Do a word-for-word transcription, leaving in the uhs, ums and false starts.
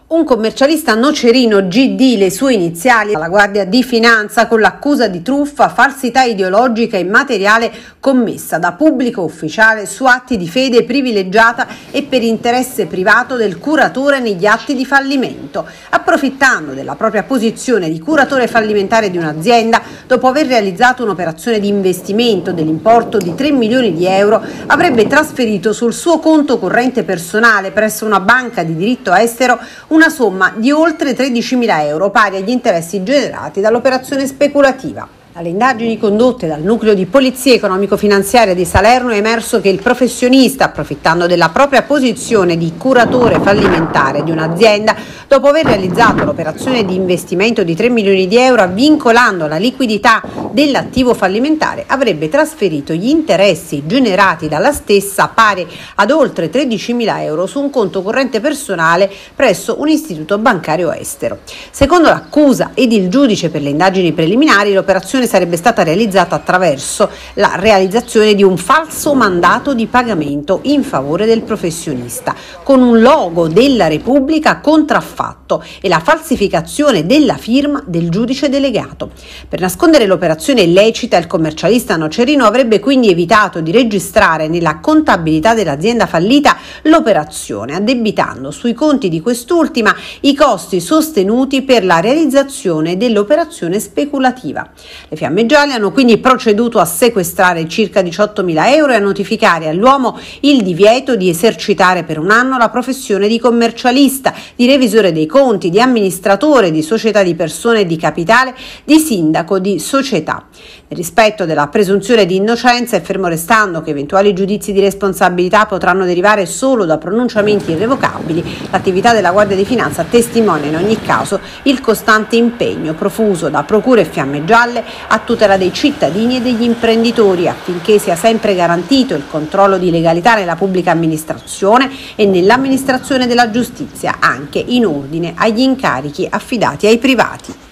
Un commercialista nocerino G D, le sue iniziali, alla Guardia di Finanza con l'accusa di truffa, falsità ideologica e materiale commessa da pubblico ufficiale su atti di fede privilegiata e per interesse privato del curatore negli atti di fallimento. Approfittando della propria posizione di curatore fallimentare di un'azienda, dopo aver realizzato un'operazione di investimento dell'importo di tre milioni di euro, avrebbe trasferito sul suo conto corrente personale presso una banca di diritto estero una una somma di oltre tredicimila euro, pari agli interessi generati dall'operazione speculativa. Dalle indagini condotte dal nucleo di polizia economico-finanziaria di Salerno è emerso che il professionista, approfittando della propria posizione di curatore fallimentare di un'azienda, dopo aver realizzato l'operazione di investimento di tre milioni di euro, vincolando la liquidità dell'attivo fallimentare, avrebbe trasferito gli interessi generati dalla stessa, pari ad oltre tredicimila euro, su un conto corrente personale presso un istituto bancario estero. Secondo l'accusa ed il giudice per le indagini preliminari, l'operazione sarebbe stata realizzata attraverso la realizzazione di un falso mandato di pagamento in favore del professionista, con un logo della Repubblica contraffatto e la falsificazione della firma del giudice delegato. Per nascondere l'operazione illecita, il commercialista nocerino avrebbe quindi evitato di registrare nella contabilità dell'azienda fallita l'operazione, addebitando sui conti di quest'ultima i costi sostenuti per la realizzazione dell'operazione speculativa. Le Fiamme Gialle hanno quindi proceduto a sequestrare circa diciottomila euro e a notificare all'uomo il divieto di esercitare per un anno la professione di commercialista, di revisore dei conti, di amministratore di società di persone e di capitale, di sindaco di società. Nel rispetto della presunzione di innocenza e fermo restando che eventuali giudizi di responsabilità potranno derivare solo da pronunciamenti irrevocabili, l'attività della Guardia di Finanza testimonia in ogni caso il costante impegno profuso da Procura e Fiamme Gialle a tutela dei cittadini e degli imprenditori, affinché sia sempre garantito il controllo di legalità nella pubblica amministrazione e nell'amministrazione della giustizia, anche in ordine agli incarichi affidati ai privati.